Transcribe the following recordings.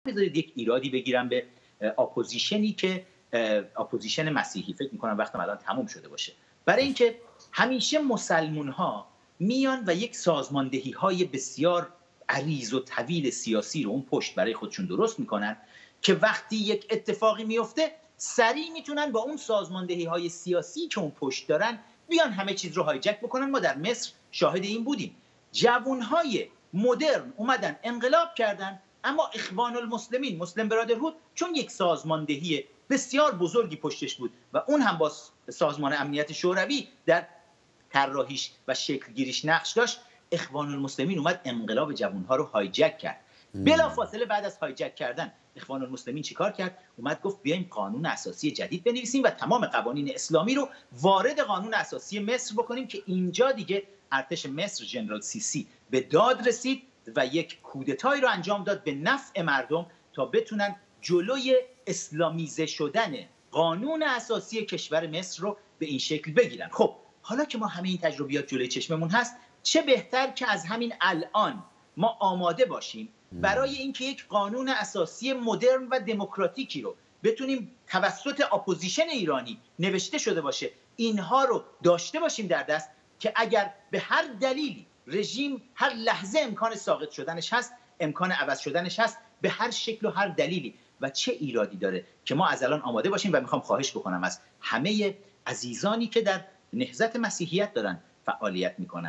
بذارید یک ایرادی بگیرم به اپوزیشنی که اپوزیشن مسیحی، فکر میکنم وقتم الان تموم شده باشه، برای اینکه همیشه مسلمون ها میان و یک سازماندهی های بسیار عریض و طویل سیاسی رو اون پشت برای خودشون درست میکنن که وقتی یک اتفاقی میفته سریع میتونن با اون سازماندهی های سیاسی که اون پشت دارن بیان همه چیز رو هایجک بکنن. ما در مصر شاهد این بودیم، جوانهای مدرن اومدن انقلاب کردن، اما اخوان المسلمین، مسلم برادرهود، چون یک سازماندهی بسیار بزرگی پشتش بود و اون هم با سازمان امنیت شوروی در طراحیش و شکلگیریش نقش داشت، اخوان المسلمین اومد انقلاب جوانها رو هایجک کرد. بلافاصله بعد از هایجک کردن اخوان المسلمین چیکار کرد؟ اومد گفت بیایم قانون اساسی جدید بنویسیم و تمام قوانین اسلامی رو وارد قانون اساسی مصر بکنیم، که اینجا دیگه ارتش مصر ژنرال سیسی به داد رسید و یک کودتایی رو انجام داد به نفع مردم تا بتونن جلوی اسلامیزه شدن قانون اساسی کشور مصر رو به این شکل بگیرن. خب حالا که ما همه این تجربیات جلوی چشممون هست، چه بهتر که از همین الان ما آماده باشیم برای اینکه یک قانون اساسی مدرن و دموکراتیکی رو بتونیم توسط اپوزیشن ایرانی نوشته شده باشه، اینها رو داشته باشیم در دست، که اگر به هر دلیلی رژیم هر لحظه امکان ساقط شدنش هست، امکان عوض شدنش هست، به هر شکل و هر دلیلی. و چه ایرادی داره که ما از الان آماده باشیم. و میخوام خواهش بکنم از همه عزیزانی که در نهضت مسیحیت دارن فعالیت میکنن،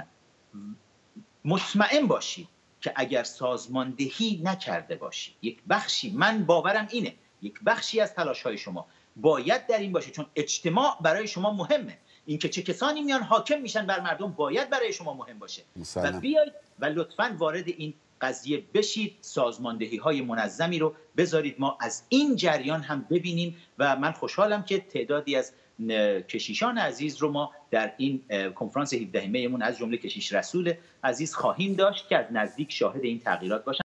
مطمئن باشید که اگر سازماندهی نکرده باشید، یک بخشی، من باورم اینه، یک بخشی از تلاش‌های شما باید در این باشه، چون اجتماع برای شما مهمه، اینکه چه کسانی میان حاکم میشن بر مردم باید برای شما مهم باشه و بیاید و لطفاً وارد این قضیه بشید، سازماندهی های منظمی رو بذارید ما از این جریان هم ببینیم. و من خوشحالم که تعدادی از کشیشان عزیز رو ما در این کنفرانس 17 میمون از جمله کشیش رسول عزیز خواهیم داشت که از نزدیک شاهد این تغییرات باشن.